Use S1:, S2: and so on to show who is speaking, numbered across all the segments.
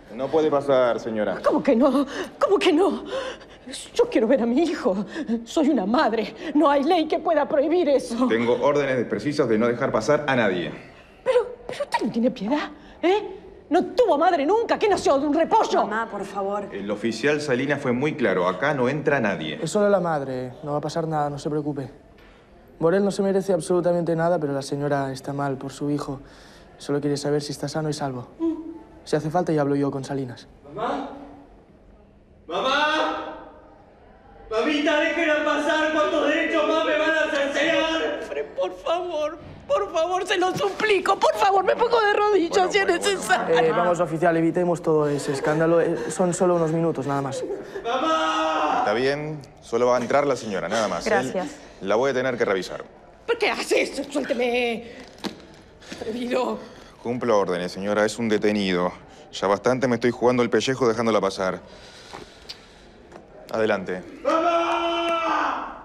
S1: No puede pasar, señora.
S2: ¿Cómo que no? ¿Cómo que no? Yo quiero ver a mi hijo. Soy una madre. No hay ley que pueda prohibir eso.
S1: Tengo órdenes precisas de no dejar pasar a nadie.
S2: Pero usted no tiene piedad, ¿eh? No tuvo madre nunca. ¿Qué nació de un repollo?
S3: Mamá, por favor.
S1: El oficial Salinas fue muy claro. Acá no entra nadie.
S4: Es solo la madre. No va a pasar nada, no se preocupe. Morel no se merece absolutamente nada, pero la señora está mal por su hijo. Solo quiere saber si está sano y salvo. Si hace falta, ya hablo yo con Salinas.
S5: ¿Mamá? ¡Mamá! ¡Mamita, déjenla pasar! ¿Cuántos derechos más me van a cercenar?
S2: Por favor, se lo suplico. Por favor, me pongo de rodillas si es necesario.
S4: Vamos, oficial, evitemos todo ese escándalo. Son solo unos minutos, nada más.
S5: ¡Mamá!
S1: Está bien. Solo va a entrar la señora, nada más.
S3: Gracias.
S1: La voy a tener que revisar.
S2: ¿Por qué haces? Suélteme. Atrevido.
S1: Cumplo órdenes, señora. Es un detenido. Ya bastante me estoy jugando el pellejo dejándola pasar. Adelante.
S5: ¡Mamá!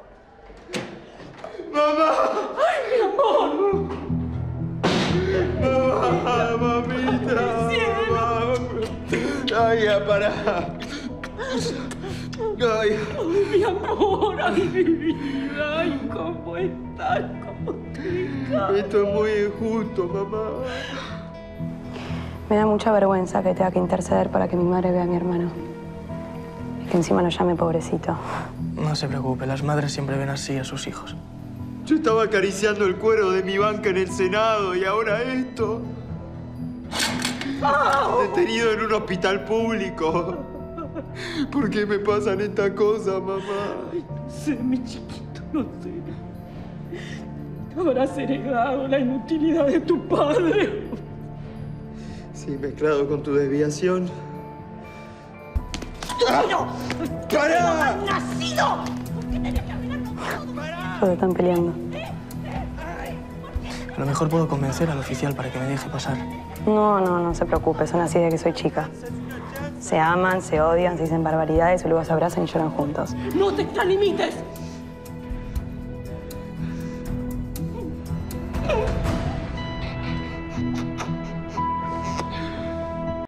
S5: ¡Mamá!
S2: ¡Ay, mi amor!
S5: ¡Mamá! ¡Mamita! ¡Mamá! ¡Ay, ya, pará! ¡Ay!
S2: ¡Ay, mi amor! ¡Ay, mi vida! ¡Ay, cómo estás! ¿Cómo estás?
S5: Esto es muy injusto, mamá.
S3: Me da mucha vergüenza que tenga que interceder para que mi madre vea a mi hermano. Y que encima lo llame pobrecito.
S4: No se preocupe, las madres siempre ven así a sus hijos.
S5: Yo estaba acariciando el cuero de mi banca en el Senado y ahora esto. Detenido en un hospital público. ¿Por qué me pasan estas cosas, mamá?
S2: Ay, no sé, mi chiquito, no sé. Habrás heredado la inutilidad de tu padre.
S5: Sí, mezclado con tu desviación.
S2: ¡Estúpido!
S5: ¡Pará!
S2: ¡Nacido! ¿Por qué tenés que arruinarlo todo?
S3: Todos están peleando.
S4: A lo mejor puedo convencer al oficial para que me deje pasar.
S3: No se preocupe, son así de que soy chica. Se aman, se odian, se dicen barbaridades y luego se abrazan y lloran juntos.
S2: ¡No te extralimites!